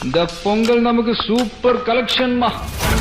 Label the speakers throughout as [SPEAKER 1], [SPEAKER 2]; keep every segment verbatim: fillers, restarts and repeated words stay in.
[SPEAKER 1] இந்த பொங்கல் நமக்கு super collection மா.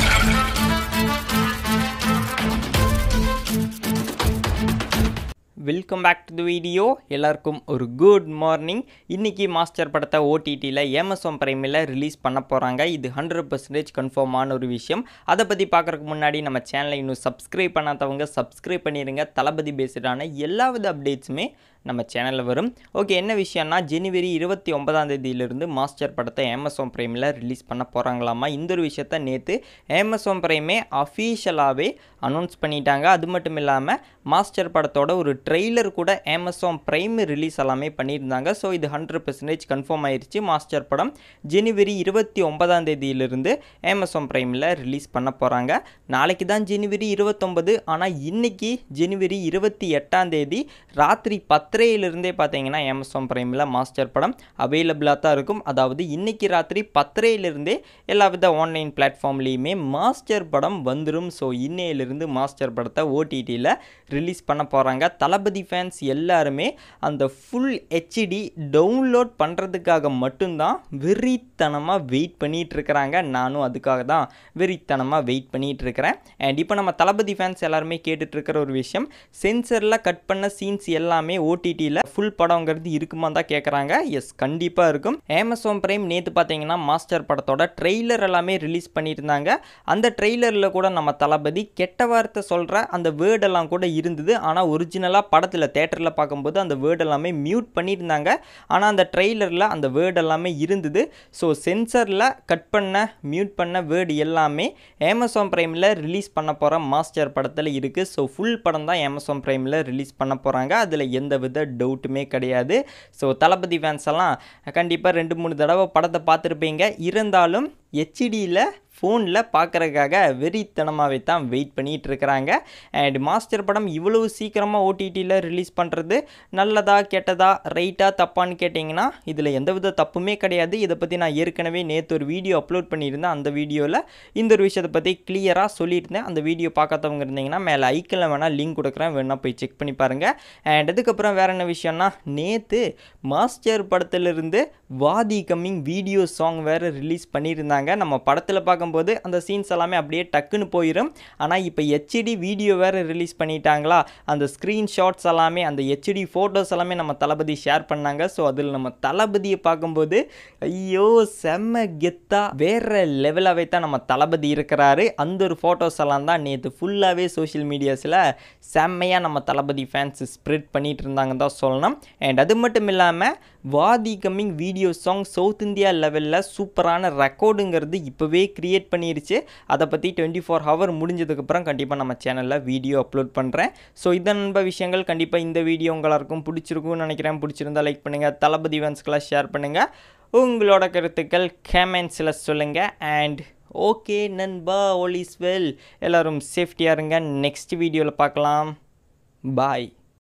[SPEAKER 2] Welcome back to the video. எல்லாருக்கும் ஒரு குட் மார்னிங். இன்றைக்கி மாஸ்டர் படத்தை ஓடிடியில் அமேசான் பிரைமில் ரிலீஸ் பண்ண போகிறாங்க. இது ஹண்ட்ரட் பர்சன்டேஜ் கன்ஃபார்மான ஒரு விஷயம். அதை பற்றி பார்க்குறதுக்கு முன்னாடி நம்ம சேனலை இன்னும் சப்ஸ்கிரைப் பண்ணாதவங்க சப்ஸ்கிரைப் பண்ணிடுங்க. தளபதி பேஸ்டான எல்லா வித அப்டேட்ஸுமே நம்ம சேனலில் வரும். ஓகே, என்ன விஷயம்னா ஜனவரி இருபத்தி ஒன்பதாம் தேதியிலிருந்து மாஸ்டர் படத்தை அமேசான் பிரைமில் ரிலீஸ் பண்ண போகிறாங்களாமா. இந்த ஒரு விஷயத்த நேற்று அமேசான் பிரைமே அஃபீஷியலாகவே அனௌன்ஸ் பண்ணிட்டாங்க. அது மட்டும் இல்லாமல் மாஸ்டர் படத்தோட ஒரு ட்ரெய்லர் கூட அமேசான் பிரைம் ரிலீஸ் எல்லாமே பண்ணியிருந்தாங்க. ஸோ இது ஹண்ட்ரட் பர்சன்டேஜ் கன்ஃபார்ம் ஆயிடுச்சு. மாஸ்டர் படம் ஜனவரி இருபத்தி ஒன்பதாம் தேதியிலிருந்து அமேசான் பிரைமில் ரிலீஸ் பண்ண போகிறாங்க. நாளைக்கு தான் ஜனவரி இருபத்தொம்பது, ஆனால் இன்னைக்கு ஜனவரி இருபத்தி எட்டாம் தேதி ராத்திரி பத்தரையிலிருந்தே பார்த்தீங்கன்னா அமேசான் பிரைமில் மாஸ்டர் படம் அவைலபிளாக தான் இருக்கும். அதாவது இன்னைக்கு ராத்திரி பத்தரையிலிருந்தே எல்லா வித ஆன்லைன் பிளாட்ஃபார்ம்லேயுமே மாஸ்டர் படம் வந்துடும். ஸோ இன்னையிலிருந்து மாஸ்டர் படத்தை ஓடிடியில் ரிலீஸ் பண்ண போகிறாங்க. தளபதி ஃபேன்ஸ் எல்லாருமே அந்த ஃபுல் ஹெச்டி டவுன்லோட் பண்ணுறதுக்காக மட்டும்தான் வெறித்தனமாக வெயிட் பண்ணிகிட்டு இருக்கிறாங்க. நானும் அதுக்காக தான் வெறித்தனமாக வெயிட் பண்ணிகிட்டு இருக்கிறேன். அண்ட் இப்போ நம்ம தளபதி ஃபேன்ஸ் எல்லாருமே கேட்டுட்ருக்கிற ஒரு விஷயம், சென்சரில் கட் பண்ண சீன்ஸ் எல்லாமே ஓடிடியில் ஃபுல் படங்கிறது இருக்குமா தான் கேட்குறாங்க. எஸ், கண்டிப்பாக இருக்கும். அமேசான் பிரைம் நேற்று பார்த்தீங்கன்னா மாஸ்டர் படத்தோட ட்ரெய்லர் எல்லாமே ரிலீஸ் பண்ணியிருந்தாங்க. அந்த ட்ரெய்லரில் கூட நம்ம தளபதி கெட்ட வார்த்தை சொல்கிற அந்த வேர்டெல்லாம் கூட இருந்தது. ஆனால் ஒரிஜினலாக படத்தில் தேட்டரில் பார்க்கும்போது அந்த வேர்டு எல்லாமே மியூட் பண்ணியிருந்தாங்க. ஆனால் அந்த ட்ரெய்லரில் அந்த வேர்டு எல்லாமே இருந்தது. ஸோ சென்சரில் கட் பண்ண மியூட் பண்ண வேர்டு எல்லாமே அமேசான் பிரைமில் ரிலீஸ் பண்ண போகிற மாஸ்டர் படத்தில் இருக்குது. ஸோ ஃபுல் படம் தான் அமேசான் பிரைமில் ரிலீஸ் பண்ண போகிறாங்க. அதில் எந்த வித டவுட்டுமே கிடையாது. ஸோ தளபதி ஃபேன்ஸ் எல்லாம் கண்டிப்பாக ரெண்டு மூணு தடவை படத்தை பார்த்துருப்பீங்க. இருந்தாலும் ஹெச்டியில் ஃபோனில் பார்க்குறதுக்காக வெறித்தனமாகவே தான் வெயிட் பண்ணிகிட்டு இருக்கிறாங்க. அண்ட் மாஸ்டர் படம் இவ்வளவு சீக்கிரமாக ஓடிடியில் ரிலீஸ் பண்ணுறது நல்லதா கெட்டதா ரைட்டாக தப்பான்னு கேட்டிங்கன்னா இதில் எந்தவித தப்புமே கிடையாது. இதை பற்றி நான் ஏற்கனவே நேற்று ஒரு வீடியோ அப்லோட் பண்ணியிருந்தேன். அந்த வீடியோவில் இந்த ஒரு விஷயத்தை பற்றி கிளியராக சொல்லியிருந்தேன். அந்த வீடியோ பார்க்காதவங்க இருந்தீங்கன்னா மேலே ஐக்கில் வேணால் லிங்க் கொடுக்குறேன், வேணால் போய் செக் பண்ணி பாருங்கள். அண்ட் அதுக்கப்புறம் வேறு என்ன விஷயம்னா, நேற்று மாஸ்டர் படத்திலிருந்து வாதி கம்மிங் வீடியோ சாங் வேறு ரிலீஸ் பண்ணியிருந்தாங்க. நம்ம படத்தில் பார்க்கும்போது அந்த சீன்ஸ் எல்லாமே அப்படியே டக்குன்னு போயிடும். ஆனால் இப்போ ஹெச்டி வீடியோ வேறு ரிலீஸ் பண்ணிட்டாங்களா, அந்த ஸ்க்ரீன்ஷாட்ஸ் எல்லாமே அந்த ஹெச்டி ஃபோட்டோஸ் எல்லாமே நம்ம தளபதி ஷேர் பண்ணாங்க. ஸோ அதில் நம்ம தளபதியை பார்க்கும்போது ஐயோ செம்ம கெத்தா வேறு லெவலாகவே தான் நம்ம தளபதி இருக்கிறாரு. அந்த ஒரு ஃபோட்டோஸ் எல்லாம் தான் நேற்று ஃபுல்லாகவே சோஷியல் மீடியாஸில் செம்மையாக நம்ம தளபதி ஃபேன்ஸ் ஸ்ப்ரெட் பண்ணிகிட்டு இருந்தாங்க தான் சொல்லணும். அண்ட் அது மட்டும் இல்லாமல் Vaathi coming video song south India லெவலில் சூப்பரான ரெக்கார்டுங்கிறது இப்போவே கிரியேட் பண்ணிருச்சு. அதை பற்றி டுவெண்ட்டி ஃபோர் ஹவர் முடிஞ்சதுக்கப்புறம் கண்டிப்பாக நம்ம சேனலில் வீடியோ அப்லோட் பண்ணுறேன். ஸோ இதன் நண்ப விஷயங்கள் கண்டிப்பாக இந்த வீடியோ உங்களுக்கும் பிடிச்சிருக்கும்னு நினைக்கிறேன். பிடிச்சிருந்தால் லைக் பண்ணுங்கள், தளபதி ஃபேன்ஸ்க்கெல்லாம் ஷேர் பண்ணுங்கள், உங்களோட கருத்துக்கள் கமெண்ட்ஸில் சொல்லுங்கள். அண்ட் ஓகே நண்பா, ஆல் இஸ் வெல், எல்லோரும் சேஃப்டியாக இருங்க. நெக்ஸ்ட் வீடியோவில் பார்க்கலாம். பாய்.